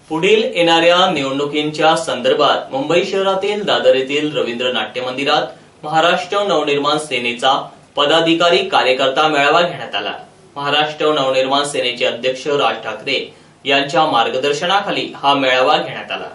पुढील येणाऱ्या निवडणुकींच्या संदर्भात मुंबई शहरातील दादर येथील रवींद्र नाट्य मंदिरात महाराष्ट्र नवनिर्माण सेनेचा पदाधिकारी कार्यकर्ता मेळावा घेण्यात आला। महाराष्ट्र नवनिर्माण सेनेचे अध्यक्ष राज ठाकरे यांच्या मार्गदर्शनाखाली हा मेळावा घेण्यात आला।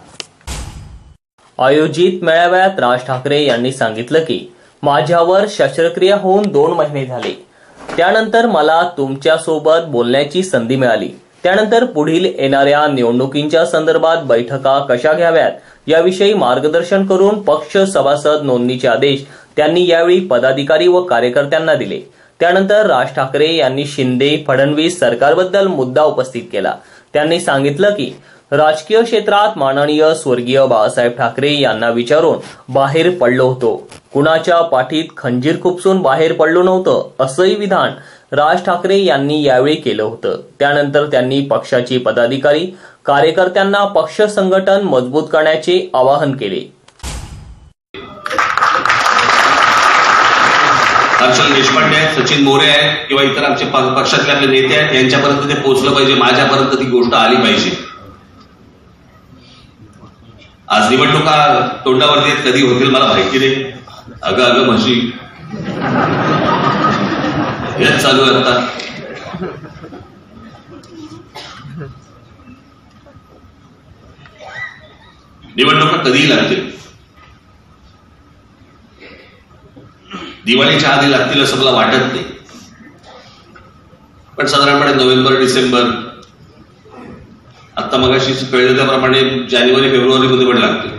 आयोजित मेळाव्यात राज ठाकरे यांनी सांगितलं की माझ्यावर शस्त्रक्रिया होऊन 2 महिने झाले। त्यानंतर मला तुमच्या सोबत बोलण्याची संधी मिळाली। त्यानंतर पुढील येणाऱ्या निवडणुकींच्या संदर्भात बैठका कशा घ्याव्यात याविषयी मार्गदर्शन करून पक्ष सभासद नोंदणीचे आदेश त्यांनी यावेळी पदाधिकारी व कार्यकर्त्यांना दिले। त्यानंतर राज ठाकरे यांनी शिंदे फडणवीस सरकारबद्दल मुद्दा उपस्थित केला। त्यांनी सांगितलं की राजकीय क्षेत्रात माननीय स्वर्गीय बाळासाहेब ठाकरे यांना विचारून बाहेर पडलो होतो, कुणाच्या पाठीत खंजीर खुपसून बाहेर पडलो नव्हतं असंही विधान राज ठाकरे यांनी यावेळी केलं होतं। त्यानंतर त्यांनी पक्षाचे पदाधिकारी कार्यकर्त्यांना पक्ष संघटन मजबूत करण्याचे आवाहन केले। हर्षल देशपांडे आहेत, सचिन मोरे आहेत किंवा इतर आमचे पक्षातले आपले नेते आहेत, यांच्यापर्यंत ते पोहोचलं पाहिजे, माझ्यापर्यंत ती गोष्ट आली पाहिजे। आज निवडणुका तोंडावरती आहेत, कधी होतील मला माहिती नाही। अगं म्हशी हेच चालू आहे आता। निवडणुका कधीही लागतील, दिवाळीच्या आधी लागतील असं मला वाटत नाही, पण साधारणपणे नोव्हेंबर डिसेंबर, आता मगाशी कळलं त्याप्रमाणे जानेवारी फेब्रुवारी मध्ये पण लागतील।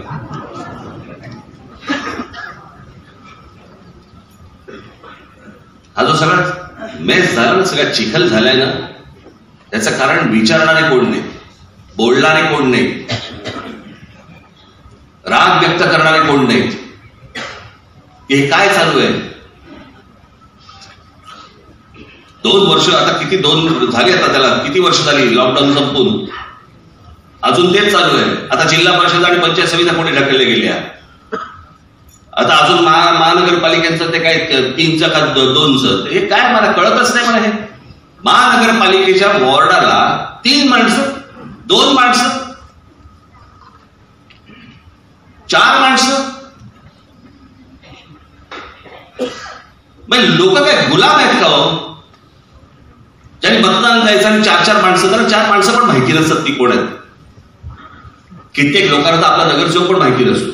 हा जो सगळा मेस झाला ना, सगळा चिखल झालाय ना, त्याचं कारण विचारणारे कोण नाही, बोलणारे कोण नाही, राग व्यक्त करणारे कोण नाही, हे काय चालू आहे। 2 वर्ष आता किती 2 झाले, आता त्याला किती वर्ष झाली लॉकडाऊन संपून, अजून तेच चालू आहे। आता जिल्हा परिषद आणि पंचायत समित्या कोणी ढकलले गेल्या, आता अजून महानगरपालिकेचं ते काय 3चं का 2चं, हे काय मला कळतच नाही। मला हे महानगरपालिकेच्या वॉर्डाला 3 माणसं, 2 माणसं, 4 माणसं, लोक काय गुलाम आहेत का हो? ज्यांनी मतदान द्यायचं आणि 4 माणसं, तर 4 माणसं पण माहिती नसतात ती कोण आहेत। कित्येक लोकांना तर आपला नगरसेवक पण माहिती नसतो।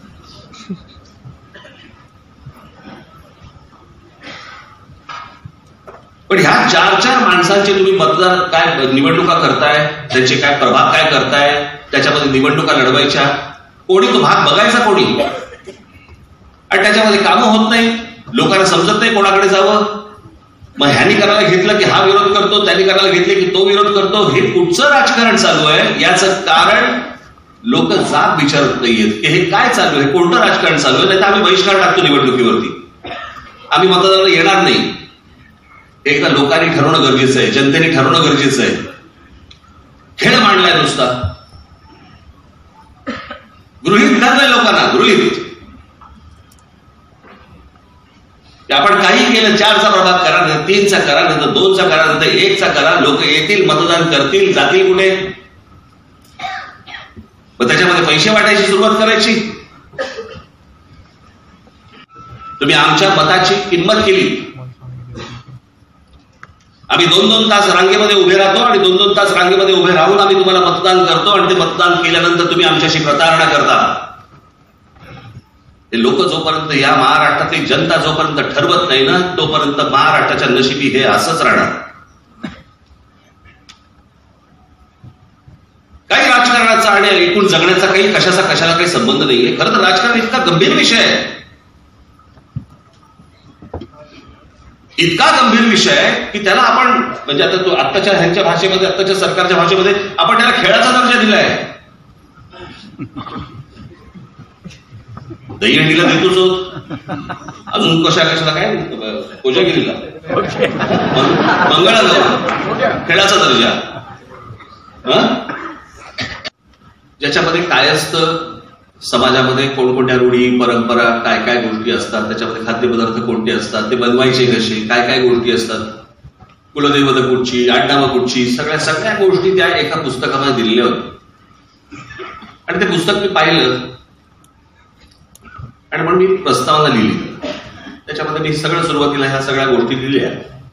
पण ह्या 4 माणसांचे तुम्ही मतदार काय निवडणुका करताय, त्यांचे काय प्रभाग काय करताय, त्याच्यामध्ये निवडणुका लढवायच्या, कोणी तो भाग बघायचा कोणी, आणि त्याच्यामध्ये कामं होत नाही, लोकांना समजत नाही कोणाकडे जावं। मग ह्यांनी करायला घेतलं की हा विरोध करतो, त्यांनी करायला घेतले की तो विरोध करतो। हे कुठचं राजकारण चालू आहे याचं कारण लोक जाब विचारत नाहीयेत की हे काय चालू आहे, कोणतं राजकारण चालू आहे। नाही तर आम्ही बहिष्कार टाकतो निवडणुकीवरती, आम्ही मतदानाला येणार नाही। एकदा लोकांनी ठरवणं गरजेचं आहे, जनतेने ठरवणं गरजेचं आहे। खेळ मांडलाय नुसता, गृहीत धरलंय लोकांना, गृहीत। आपण काही केलं, 4चा प्रभाग करा, 3चा करा, नंतर 2चा करा, नंतर 1चा करा, लोक येतील, मतदान करतील, जातील कुठे, मग त्याच्यामध्ये पैसे वाटायची सुरुवात करायची। तुम्ही आमच्या मताची किंमत केली, आम्ही 2-2 तास रांगेमध्ये उभे राहतो आणि 2-2 तास रांगेमध्ये उभे राहून आम्ही तुम्हाला मतदान करतो, आणि ते मतदान केल्यानंतर तुम्ही आमच्याशी प्रतारणा करता। ते लोक जोपर्यंत, या महाराष्ट्रातली जनता जोपर्यंत ठरवत नाही ना, तोपर्यंत महाराष्ट्राच्या नशिबी हे असंच राहणार। काही राजकारणाचा आणि एकूण जगण्याचा काही कशाला काही संबंध नाहीये। खरं तर राजकारण इतका गंभीर विषय आहे, इतका गंभीर विषय आहे की त्याला आपण म्हणजे आता तो आत्ताच्या ह्यांच्या भाषेमध्ये, आत्ताच्या सरकारच्या भाषेमध्ये आपण त्याला खेळाचा दर्जा दिलाय। दहीहंडीला देतोच होत, अजून कशाला काय कोजागिरीला, मंगळाला खेळाचा दर्जा, ज्याच्यामध्ये काय असतं, समाजामध्ये कोणकोणत्या रूढी परंपरा, काय काय गोष्टी असतात, त्याच्यामध्ये खाद्यपदार्थ कोणते असतात, ते बनवायचे कसे, काय काय गोष्टी असतात, कुलदैवत कुठची, आडनावं कुठची, सगळ्या गोष्टी त्या एका पुस्तकामध्ये दिलेल्या होत्या। आणि ते पुस्तक मी पाहिलं आणि म्हणून मी प्रस्तावना लिहिली. त्याच्यामध्ये मी सगळं सुरुवातीला ह्या सगळ्या गोष्टी लिहिल्या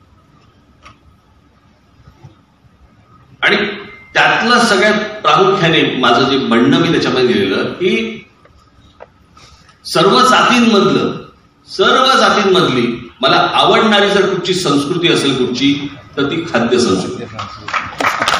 आणि त्यातलं सगळ्यात प्रामुख्याने माझं जे म्हणणं मी त्याच्यामध्ये लिहिलेलं की सर्व जातींमधली मला आवडणारी जर कुठची संस्कृती असेल कुठची तर ती खाद्य संस्कृती.